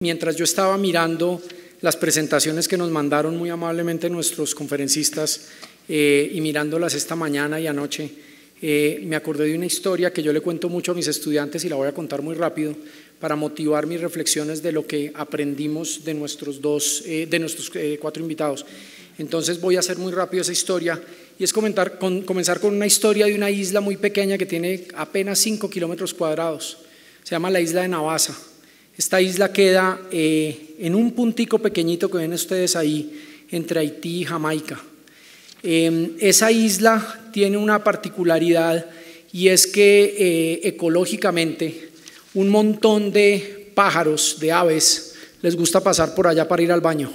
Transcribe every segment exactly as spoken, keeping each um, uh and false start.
mientras yo estaba mirando las presentaciones que nos mandaron muy amablemente nuestros conferencistas eh, y mirándolas esta mañana y anoche, eh, me acordé de una historia que yo le cuento mucho a mis estudiantes y la voy a contar muy rápido para motivar mis reflexiones de lo que aprendimos de nuestros, dos, eh, de nuestros eh, cuatro invitados. Entonces voy a hacer muy rápido esa historia y es comentar, con, comenzar con una historia de una isla muy pequeña que tiene apenas cinco kilómetros cuadrados. Se llama la isla de Navassa. Esta isla queda eh, en un puntico pequeñito que ven ustedes ahí entre Haití y Jamaica. Eh, esa isla tiene una particularidad y es que eh, ecológicamente un montón de pájaros, de aves, les gusta pasar por allá para ir al baño.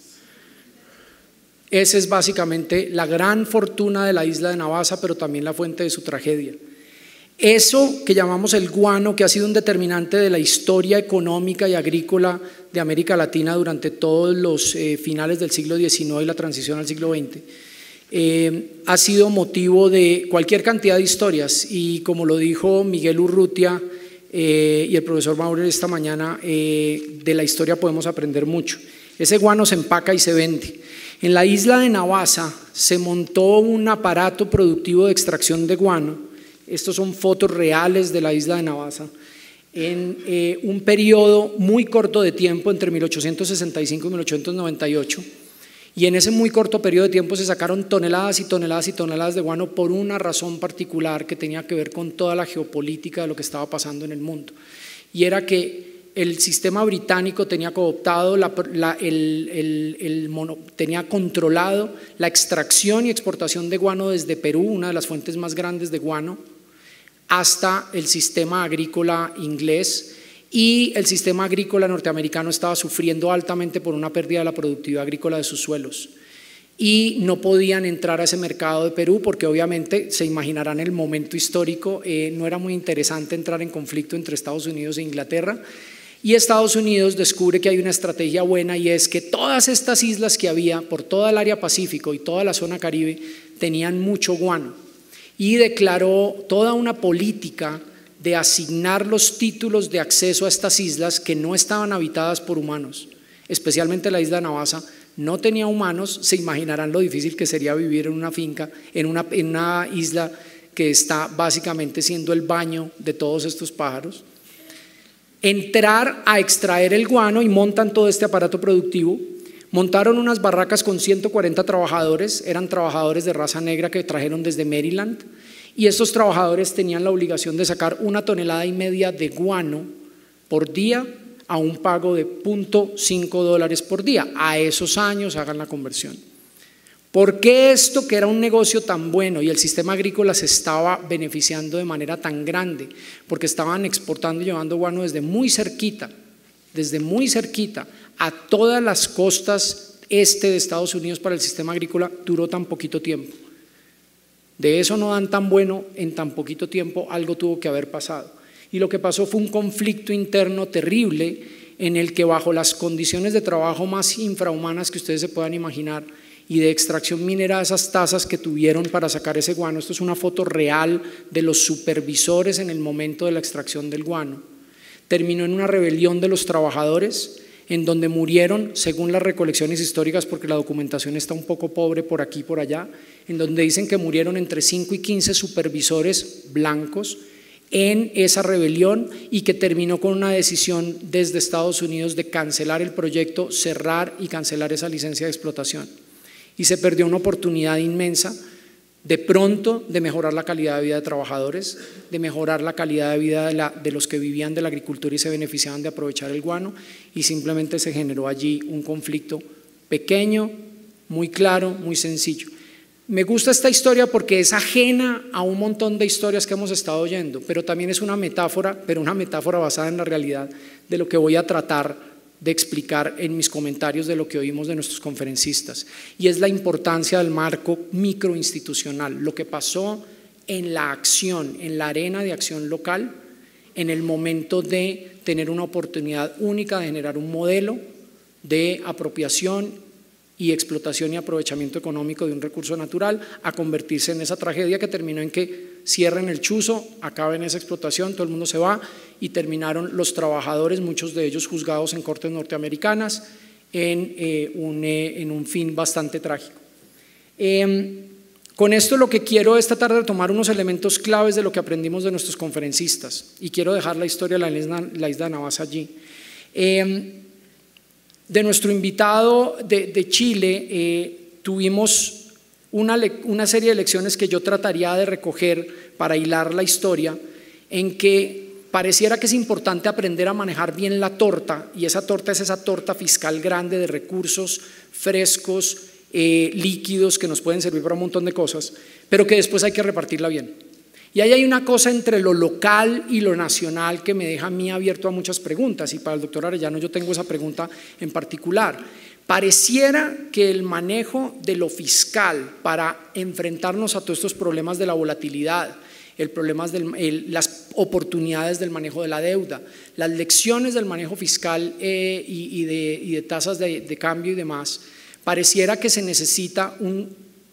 Esa es básicamente la gran fortuna de la isla de Navassa, pero también la fuente de su tragedia. Eso que llamamos el guano, que ha sido un determinante de la historia económica y agrícola de América Latina durante todos los eh, finales del siglo diecinueve y la transición al siglo veinte, eh, ha sido motivo de cualquier cantidad de historias y como lo dijo Miguel Urrutia eh, y el profesor Maurer esta mañana, eh, de la historia podemos aprender mucho. Ese guano se empaca y se vende. En la isla de Navassa se montó un aparato productivo de extracción de guano. Estos son fotos reales de la isla de Navassa en eh, un periodo muy corto de tiempo entre mil ochocientos sesenta y cinco y mil ochocientos noventa y ocho, y en ese muy corto periodo de tiempo se sacaron toneladas y toneladas y toneladas de guano por una razón particular que tenía que ver con toda la geopolítica de lo que estaba pasando en el mundo, y era que el sistema británico tenía cooptado, la, la, el, el, el mono, tenía controlado la extracción y exportación de guano desde Perú, una de las fuentes más grandes de guano, hasta el sistema agrícola inglés, y el sistema agrícola norteamericano estaba sufriendo altamente por una pérdida de la productividad agrícola de sus suelos y no podían entrar a ese mercado de Perú porque obviamente se imaginarán el momento histórico, eh, no era muy interesante entrar en conflicto entre Estados Unidos e Inglaterra. Y Estados Unidos descubre que hay una estrategia buena y es que todas estas islas que había por toda el área Pacífico y toda la zona Caribe tenían mucho guano y declaró toda una política de asignar los títulos de acceso a estas islas que no estaban habitadas por humanos, especialmente la isla de Navassa. No tenía humanos, se imaginarán lo difícil que sería vivir en una finca, en una, en una isla que está básicamente siendo el baño de todos estos pájaros. Entrar a extraer el guano y montan todo este aparato productivo. Montaron unas barracas con ciento cuarenta trabajadores, eran trabajadores de raza negra que trajeron desde Maryland, y estos trabajadores tenían la obligación de sacar una tonelada y media de guano por día a un pago de cero punto cinco dólares por día. A esos años hagan la conversión. ¿Por qué esto, que era un negocio tan bueno y el sistema agrícola se estaba beneficiando de manera tan grande? Porque estaban exportando y llevando guano desde muy cerquita, desde muy cerquita a todas las costas este de Estados Unidos para el sistema agrícola, duró tan poquito tiempo. De eso no dan tan bueno en tan poquito tiempo, algo tuvo que haber pasado. Y lo que pasó fue un conflicto interno terrible en el que bajo las condiciones de trabajo más infrahumanas que ustedes se puedan imaginar y de extracción minera, esas tasas que tuvieron para sacar ese guano, esto es una foto real de los supervisores en el momento de la extracción del guano, terminó en una rebelión de los trabajadores en donde murieron, según las recolecciones históricas, porque la documentación está un poco pobre por aquí y por allá, en donde dicen que murieron entre cinco y quince supervisores blancos en esa rebelión y que terminó con una decisión desde Estados Unidos de cancelar el proyecto, cerrar y cancelar esa licencia de explotación. Y se perdió una oportunidad inmensa de pronto de mejorar la calidad de vida de trabajadores, de mejorar la calidad de vida de, la, de los que vivían de la agricultura y se beneficiaban de aprovechar el guano, y simplemente se generó allí un conflicto pequeño, muy claro, muy sencillo. Me gusta esta historia porque es ajena a un montón de historias que hemos estado oyendo, pero también es una metáfora, pero una metáfora basada en la realidad de lo que voy a tratar de explicar en mis comentarios de lo que oímos de nuestros conferencistas, y es la importancia del marco microinstitucional, lo que pasó en la acción, en la arena de acción local, en el momento de tener una oportunidad única de generar un modelo de apropiación y explotación y aprovechamiento económico de un recurso natural a convertirse en esa tragedia que terminó en que cierren el chuzo, acaben esa explotación, todo el mundo se va y terminaron los trabajadores, muchos de ellos juzgados en cortes norteamericanas, en, eh, un, eh, en un fin bastante trágico. Eh, con esto lo que quiero esta tarde es tomar unos elementos claves de lo que aprendimos de nuestros conferencistas y quiero dejar la historia de la isla, la isla de Navassa allí. Eh, De nuestro invitado de, de Chile, eh, tuvimos una, una serie de lecciones que yo trataría de recoger para hilar la historia, en que pareciera que es importante aprender a manejar bien la torta, y esa torta es esa torta fiscal grande de recursos frescos, eh, líquidos, que nos pueden servir para un montón de cosas, pero que después hay que repartirla bien. Y ahí hay una cosa entre lo local y lo nacional que me deja a mí abierto a muchas preguntas, y para el doctor Arellano yo tengo esa pregunta en particular. Pareciera que el manejo de lo fiscal para enfrentarnos a todos estos problemas de la volatilidad, el problemas del, el, las oportunidades del manejo de la deuda, las lecciones del manejo fiscal eh, y, y, de, y de tasas de, de cambio y demás, pareciera que se necesita un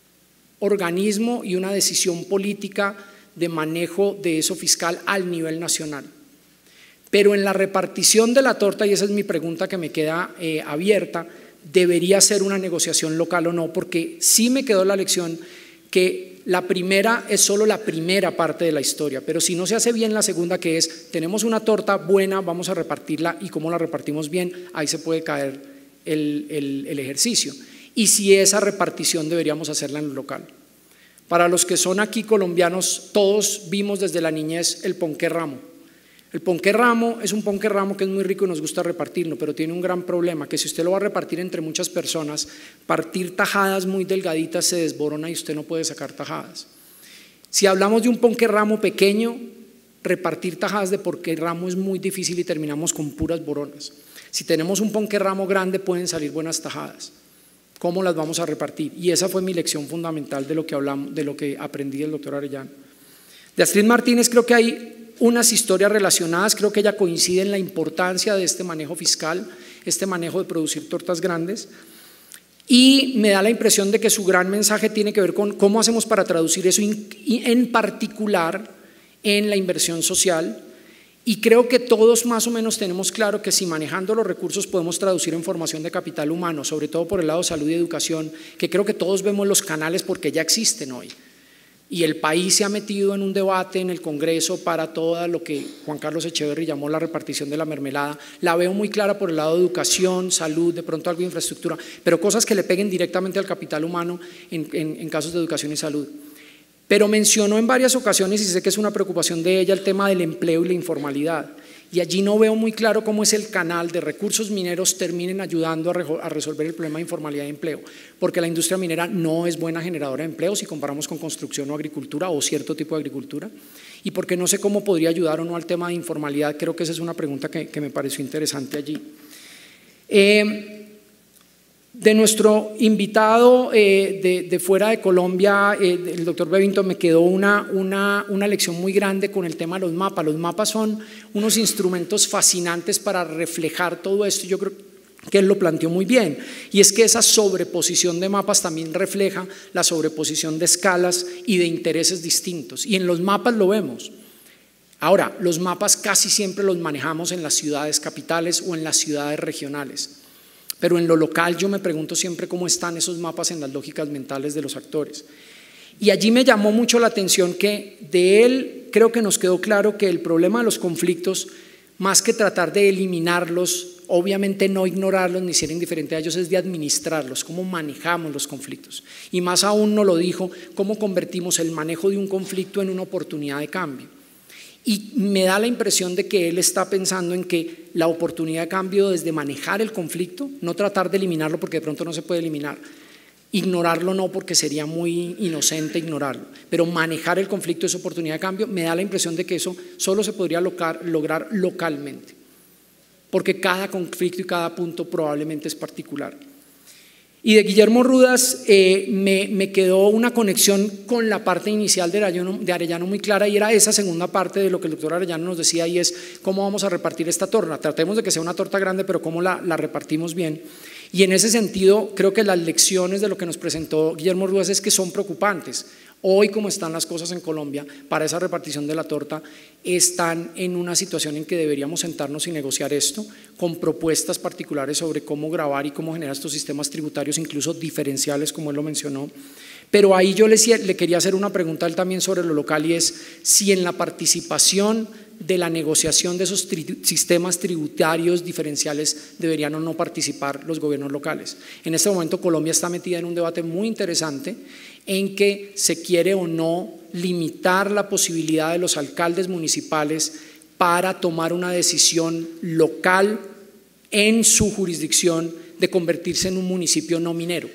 organismo y una decisión política de manejo de eso fiscal al nivel nacional. Pero en la repartición de la torta, y esa es mi pregunta que me queda eh, abierta, ¿debería ser una negociación local o no? Porque sí me quedó la lección que la primera es solo la primera parte de la historia, pero si no se hace bien la segunda, que es tenemos una torta buena, vamos a repartirla, y cómo la repartimos bien, ahí se puede caer el, el, el ejercicio. Y si esa repartición deberíamos hacerla en lo local. Para los que son aquí colombianos, todos vimos desde la niñez el ponqué ramo. El ponqué ramo es un ponqué ramo que es muy rico y nos gusta repartirlo, pero tiene un gran problema, que si usted lo va a repartir entre muchas personas, partir tajadas muy delgaditas se desborona y usted no puede sacar tajadas. Si hablamos de un ponqué ramo pequeño, repartir tajadas de ponqué ramo es muy difícil y terminamos con puras boronas. Si tenemos un ponqué ramo grande, pueden salir buenas tajadas. ¿Cómo las vamos a repartir? Y esa fue mi lección fundamental de lo que hablamos, de lo que aprendí del doctor Arellano. De Astrid Martínez creo que hay unas historias relacionadas, creo que ella coincide en la importancia de este manejo fiscal, este manejo de producir tortas grandes, y me da la impresión de que su gran mensaje tiene que ver con cómo hacemos para traducir eso, en particular en la inversión social. Y creo que todos más o menos tenemos claro que si manejando los recursos podemos traducir en formación de capital humano, sobre todo por el lado de salud y educación, que creo que todos vemos los canales porque ya existen hoy. Y el país se ha metido en un debate en el Congreso para todo lo que Juan Carlos Echeverry llamó la repartición de la mermelada. La veo muy clara por el lado de educación, salud, de pronto algo de infraestructura, pero cosas que le peguen directamente al capital humano en, en, en casos de educación y salud. Pero mencionó en varias ocasiones, y sé que es una preocupación de ella, el tema del empleo y la informalidad. Y allí no veo muy claro cómo es el canal de recursos mineros terminen ayudando a, re a resolver el problema de informalidad y empleo, porque la industria minera no es buena generadora de empleo si comparamos con construcción o agricultura o cierto tipo de agricultura, y porque no sé cómo podría ayudar o no al tema de informalidad. Creo que esa es una pregunta que, que me pareció interesante allí. Eh, De nuestro invitado eh, de, de fuera de Colombia, eh, el doctor Bevington, me quedó una, una, una lección muy grande con el tema de los mapas. Los mapas son unos instrumentos fascinantes para reflejar todo esto. Yo creo que él lo planteó muy bien, y es que esa sobreposición de mapas también refleja la sobreposición de escalas y de intereses distintos, y en los mapas lo vemos. Ahora, los mapas casi siempre los manejamos en las ciudades capitales o en las ciudades regionales. Pero en lo local yo me pregunto siempre cómo están esos mapas en las lógicas mentales de los actores. Y allí me llamó mucho la atención que de él creo que nos quedó claro que el problema de los conflictos, más que tratar de eliminarlos, obviamente no ignorarlos ni ser indiferente a ellos, es de administrarlos, cómo manejamos los conflictos. Y más aún nos lo dijo, cómo convertimos el manejo de un conflicto en una oportunidad de cambio. Y me da la impresión de que él está pensando en que la oportunidad de cambio desde manejar el conflicto, no tratar de eliminarlo porque de pronto no se puede eliminar, ignorarlo no porque sería muy inocente ignorarlo, pero manejar el conflicto es oportunidad de cambio. Me da la impresión de que eso solo se podría lograr, lograr localmente, porque cada conflicto y cada punto probablemente es particular. Y de Guillermo Rudas eh, me, me quedó una conexión con la parte inicial de Arellano, de Arellano muy clara, y era esa segunda parte de lo que el doctor Arellano nos decía, y es cómo vamos a repartir esta torta. Tratemos de que sea una torta grande, pero cómo la, la repartimos bien. Y en ese sentido, creo que las lecciones de lo que nos presentó Guillermo Rúas es que son preocupantes. Hoy, como están las cosas en Colombia, para esa repartición de la torta, están en una situación en que deberíamos sentarnos y negociar esto con propuestas particulares sobre cómo gravar y cómo generar estos sistemas tributarios, incluso diferenciales, como él lo mencionó. Pero ahí yo le, le quería hacer una pregunta a él también sobre lo local, y es si en la participación de la negociación de esos tri sistemas tributarios diferenciales deberían o no participar los gobiernos locales. En este momento Colombia está metida en un debate muy interesante en que se quiere o no limitar la posibilidad de los alcaldes municipales para tomar una decisión local en su jurisdicción de convertirse en un municipio no minero.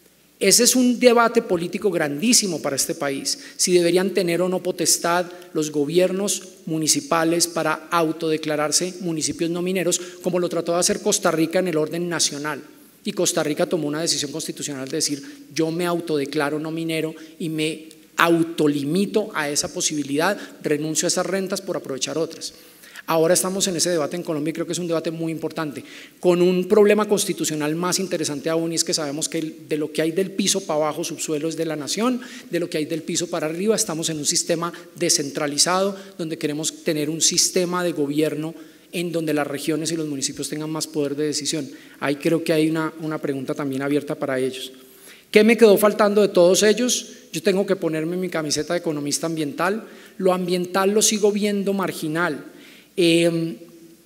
Ese es un debate político grandísimo para este país, si deberían tener o no potestad los gobiernos municipales para autodeclararse municipios no mineros, como lo trató de hacer Costa Rica en el orden nacional. Y Costa Rica tomó una decisión constitucional de decir: yo me autodeclaro no minero y me autolimito a esa posibilidad, renuncio a esas rentas por aprovechar otras. Ahora estamos en ese debate en Colombia y creo que es un debate muy importante, con un problema constitucional más interesante aún, y es que sabemos que de lo que hay del piso para abajo, subsuelo es de la nación, de lo que hay del piso para arriba estamos en un sistema descentralizado donde queremos tener un sistema de gobierno en donde las regiones y los municipios tengan más poder de decisión. Ahí creo que hay una, una pregunta también abierta para ellos. ¿Qué me quedó faltando de todos ellos? Yo tengo que ponerme mi camiseta de economista ambiental. Lo ambiental lo sigo viendo marginal. Eh,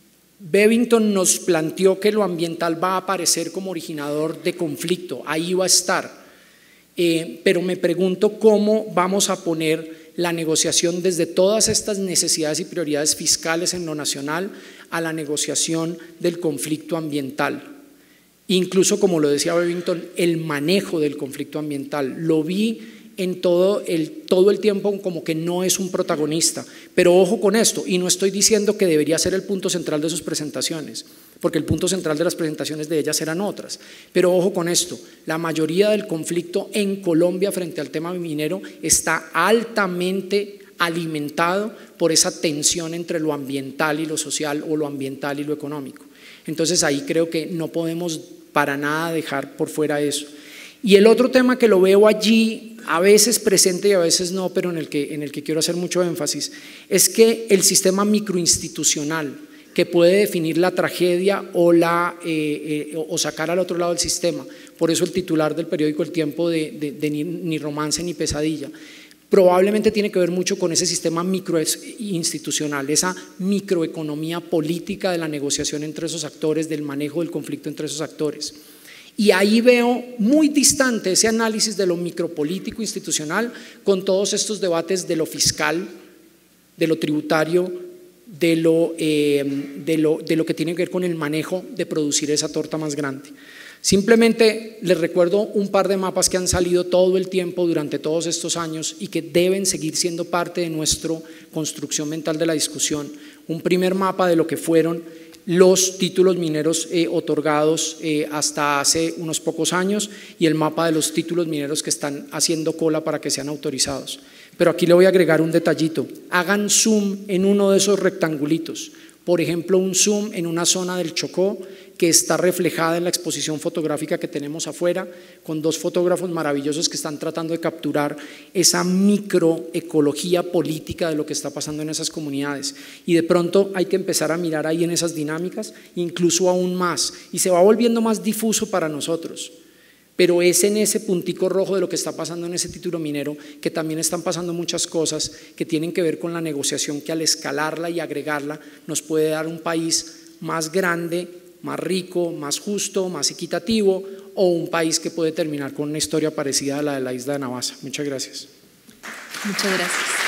Bevington nos planteó que lo ambiental va a aparecer como originador de conflicto, ahí va a estar, eh, pero me pregunto cómo vamos a poner la negociación desde todas estas necesidades y prioridades fiscales en lo nacional a la negociación del conflicto ambiental. Incluso, como lo decía Bevington, el manejo del conflicto ambiental, lo vi en todo el, todo el tiempo como que no es un protagonista, pero ojo con esto, y no estoy diciendo que debería ser el punto central de sus presentaciones, porque el punto central de las presentaciones de ellas eran otras, pero ojo con esto, la mayoría del conflicto en Colombia frente al tema minero está altamente alimentado por esa tensión entre lo ambiental y lo social, o lo ambiental y lo económico. Entonces ahí creo que no podemos para nada dejar por fuera eso. Y el otro tema que lo veo allí, a veces presente y a veces no, pero en el que, en el que quiero hacer mucho énfasis, es que el sistema microinstitucional que puede definir la tragedia o, la, eh, eh, o sacar al otro lado del sistema, por eso el titular del periódico El Tiempo de, de, de ni, ni romance ni pesadilla, probablemente tiene que ver mucho con ese sistema microinstitucional, esa microeconomía política de la negociación entre esos actores, del manejo del conflicto entre esos actores. Y ahí veo muy distante ese análisis de lo micropolítico institucional con todos estos debates de lo fiscal, de lo tributario, de lo, eh, de lo, de lo que tiene que ver con el manejo de producir esa torta más grande. Simplemente les recuerdo un par de mapas que han salido todo el tiempo durante todos estos años y que deben seguir siendo parte de nuestra construcción mental de la discusión. Un primer mapa de lo que fueron los títulos mineros eh, otorgados eh, hasta hace unos pocos años, y el mapa de los títulos mineros que están haciendo cola para que sean autorizados. Pero aquí le voy a agregar un detallito: hagan zoom en uno de esos rectangulitos, por ejemplo un zoom en una zona del Chocó que está reflejada en la exposición fotográfica que tenemos afuera, con dos fotógrafos maravillosos que están tratando de capturar esa microecología política de lo que está pasando en esas comunidades. Y de pronto hay que empezar a mirar ahí en esas dinámicas, incluso aún más, y se va volviendo más difuso para nosotros. Pero es en ese puntico rojo de lo que está pasando en ese título minero que también están pasando muchas cosas que tienen que ver con la negociación, que al escalarla y agregarla nos puede dar un país más grande, más rico, más justo, más equitativo, o un país que puede terminar con una historia parecida a la de la isla de Navassa. Muchas gracias. Muchas gracias.